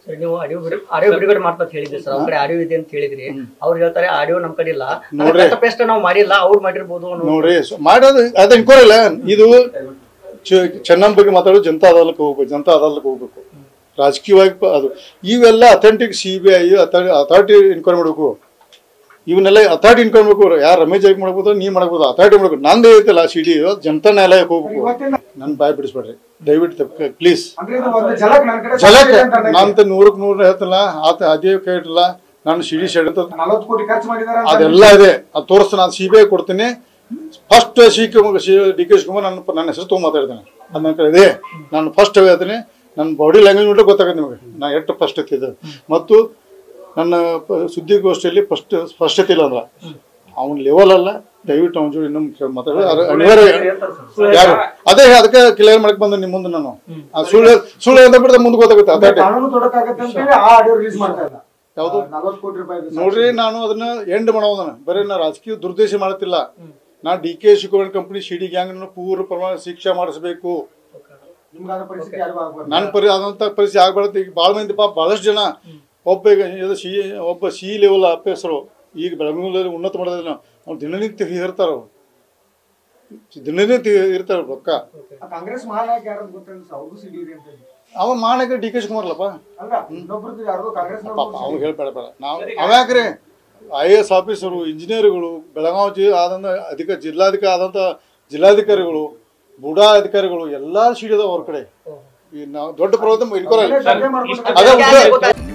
ನೀವು ಆಡಿಯೋ ಬಿಡುಗಡೆ ಮಾಡ್ತಾ ಹೇಳಿದ್ರಿ ಸರ್, ಅವ್ರ ಕಡೆ ಆಡಿಯೋ ಇದೆ ಅಂತ ಹೇಳಿದ್ರಿ. ಅವ್ರು ಹೇಳ್ತಾರೆ ಆಡಿಯೋ ನಮ್ ಕಡೆ ಇಲ್ಲ, ಪೇಸ್ಟ್ ನಾವು ಮಾಡಿಲ್ಲ, ಅವ್ರು ಮಾಡಿರ್ಬೋದು ನೋಡ್ರಿ. ಮಾಡೋದು ಅದ ಇನ್ಕೋರಿಲ್ಲ. ಇದು ಚೆನ್ನಮ್ಮ ಬಗ್ಗೆ ಮಾತಾಡೋದು ಜನತಾ ಅದಾಲಕ್ಕೆ ಹೋಗ್ಬೇಕು, ಜನತಾ ಅದಾಲಕ್ಕೆ ಹೋಗ್ಬೇಕು. ರಾಜಕೀಯವಾಗಿ ಅದು ಇವೆಲ್ಲ ಅಥೆಂಟಿಕ್ CBI ಅಥಾರಿಟಿ ಇನ್ಕ್ವೈರಿ ಮಾಡ್ಬೇಕು. ಇವನ್ನೆಲ್ಲ ಅಥಾರಿಟಿ ಇನ್ಕ್ವೈರಿ ಮಾಡ್ಬೇಕು. ಯಾರು ರಮೇಶ್ ಜಾರಕಿಹೊಳಿ ಮಾಡ್ಬೋದು, ನೀವ್ ಮಾಡ್ಬೋದು, ಅಥಾರಿಟಿ ಮಾಡ್ಬೇಕು. ನಂದು ಐತಲ್ಲ CD ಜನತಾ ನ್ಯಾಯಾಲಯಕ್ಕೆ ಹೋಗ್ಬೇಕು. ನನ್ ಬಾಯ್ ಬಿಡಿಸ್ಬೇಡ್ರಿ ದಯವಿಟ್ಟು ಪ್ಲೀಸ್. ಜಲಕ್ ನಾನಂತ 100ಕ್ಕೆ 100 ಹೇಳ್ತಲ್ಲ, ಅದೇ ಕೇಳಿಲ್ಲ. ನಾನು CD ಶೆಡ್ ಅಂತ ಅದೆಲ್ಲ ಇದೆ, ಅದು ತೋರಿಸ್ತು. ನಾನು CBI ಕೊಡ್ತೀನಿ. ಫಸ್ಟ್ DK ಶಿವಕುಮಾರ್ ನನ್ನ ಹೆಸರು ತೊಗೊಂಡು ಮಾತಾಡ್ತೇನೆ. ಅದು ನನ್ನ ಕಡೆ ಇದೆ. ನಾನು ಫಸ್ಟ್ ಹೇಳ್ತೀನಿ. ನನ್ನ ಬಾಡಿ ಲ್ಯಾಂಗ್ವೇಜ್ ನೋಡ್ರೆ ಗೊತ್ತಾಗುತ್ತೆ ನಿಮಗೆ ನಾನು ಎಷ್ಟು ಫಸ್ಟ್ ಎತ್ತಿದ್ದು. ಮತ್ತು ನನ್ನ ಸುದ್ದಿಗೋಷ್ಠಿಯಲ್ಲಿ ಸ್ಪಷ್ಟತೆ ಇಲ್ಲ ಅಂದ್ರೆ ಅವ್ನ ಲೆವೆಲ್ ಅಲ್ಲ. ದಯವಿಟ್ಟು ಅವ್ನ ಜೋಡಿ ಇನ್ನೊಂದು ಮಾತಾಡೋದು ಅನಿವಾರ್ಯ. ಯಾರು ಅದೇ ಅದಕ್ಕೆ ಕ್ಲಿಯರ್ ಮಾಡಕ್ ಬಂದ ನಿಮ್ಮ ಮುಂದೆ ನಾನು ಸುಳ್ಳು ಅಂತ ಬಿಡ್ದೆ ಮುಂದೆ ಗೊತ್ತಾಗುತ್ತೆ. ಅದೇ ಯಾವುದು ನೋಡ್ರಿ, ನಾನು ಅದನ್ನ ಎಂಡ್ ಮಾಡೋದನ್ನ ಬರೀ ನಾ ರಾಜಕೀಯ ದುರ್ದೇಶ ಮಾಡತ್ತಿಲ್ಲ. ನಾ DK Shivakumar company CD gang ಪೂರ್ವ ಪ್ರಮಾಣ ಶಿಕ್ಷೆ ಮಾಡಿಸ್ಬೇಕು. ನನ್ನ ಆದಂತ ಪರಿಸ್ಥಿತಿ ಆಗ್ಬಾರ್ದು. ಈಗ ಭಾಳ ಮಂದಿ ಪಾಪ ಬಹಳಷ್ಟು ಜನ ಒಬ್ಬ C ಲೆವೆಲ್ ಆಫೀಸರು ಈಗ ಬೆಳಗಾವಿಯಲ್ಲಿ ಉನ್ನತ ಮಾಡೋದಿಲ್ಲ. ಅವ್ರು ದಿನನಿತ್ಯ ಇರ್ತಾರ, ಇರ್ತಾರ ರೊಕ್ಕ. ಅವ ಮಾಡಕ್ಕೆ DK ಶಿವಕುಮಾರ್ ಅಲ್ಲಪ್ಪ, ಅವ್ನು ಹೇಳ್ಬೇಡ. ನಾವು ಅವ್ಯಾಕ್ರಿ IAS ಆಫೀಸರು, ಇಂಜಿನಿಯರ್ಗಳು, ಬೆಳಗಾವಿ ಆದಂತ ಜಿಲ್ಲಾಧಿಕಾರಿಗಳು, ಬುಡಾ ಅಧಿಕಾರಿಗಳು ಎಲ್ಲಾ ಸಿಡಿದಾವ ಅವ್ರ ಕಡೆ. ನಾವು ದೊಡ್ಡ ಪ್ರವೃತ್ತಿ ಇಟ್ಕೊಲ್ಲ.